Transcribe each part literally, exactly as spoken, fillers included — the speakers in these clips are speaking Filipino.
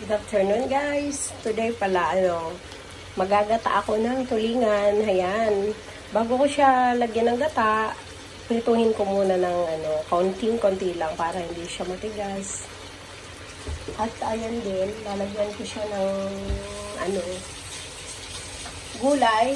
Good afternoon guys. Today pala ano, magagata ako ng tulingan. Ayan. Bago ko siya lagyan ng gata, prituhin ko muna ng ano, kaunting-konti lang para hindi siya matigas. At ayan din, lalagyan ko siya ng ano, gulay.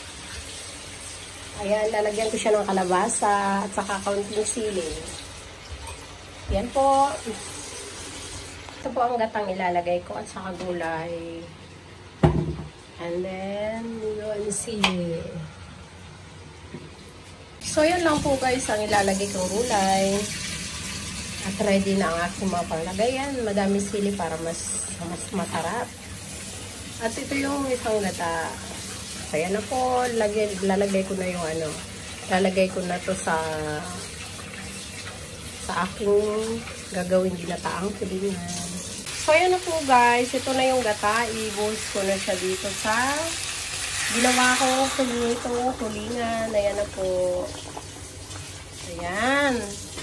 Ayan, lalagyan ko siya ng kalabasa at saka kaunting sili. Yan po. Ito po ang gatang ilalagay ko at saka gulay. And then, yun, sili. So, yan lang po guys ang ilalagay kong gulay. At ready na ang aking mga panglagayan. Madami sili para mas, mas masarap. At ito yung isang gata. Kaya na po, lagay, lalagay ko na yung ano. Lalagay ko na to sa sa aking gagawin ginataang tulingan. So, ayan na po guys. Ito na yung gata. I-boils ko na siya dito sa ginawa ko kulito, tulingan. Ayan na po. Ayan.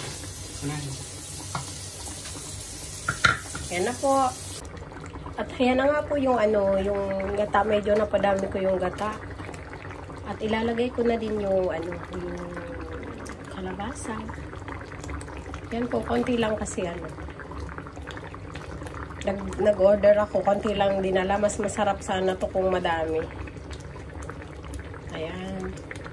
Ayan na po. At ayan na nga po yung ano, yung gata. Medyo napadami ko yung gata. At ilalagay ko na din yung ano, yung kalabasa. Yan po, konti lang kasi ano. Nag-order ako, konti lang dinala. Mas masarap sana to kung madami. Ayan.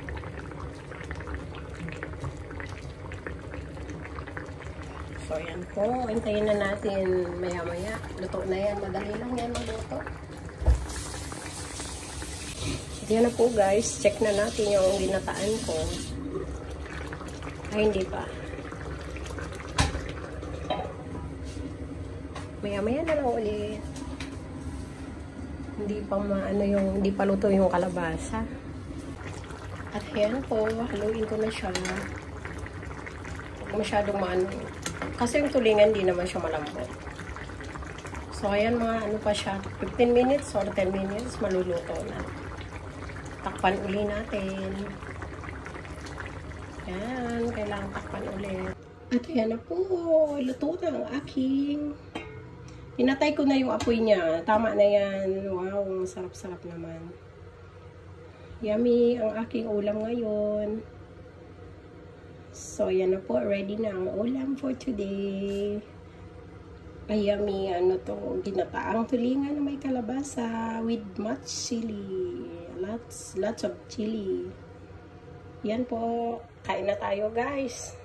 So, ayan po. Hintayin na natin maya-maya. Luto na yan. Madali lang yan magluto. Yan na po guys. Check na natin yung ginataan ko. Ay, hindi pa. Maya-maya na lang ulit. Hindi pa maano yung, hindi pa luto yung kalabasa. At ayan po, haluin ko na siya. Huwag masyadong maano. Kasi yung tulingan, hindi naman siya malambot. So, ayan mga ano pa siya, fifteen minutes or ten minutes, maluluto na. Takpan uli natin. Ayan, kailangan takpan ulit. At ayan na po, luto na ang aking. Pinatay ko na yung apoy niya. Tama na yan. Wow, sarap-sarap naman. Yummy ang aking ulam ngayon. So, yan na po. Ready na ang ulam for today. Ay, yummy. Ano to? Ginataang tulingan na may kalabasa with much chili. Lots, lots of chili. Yan po. Kain na tayo, guys.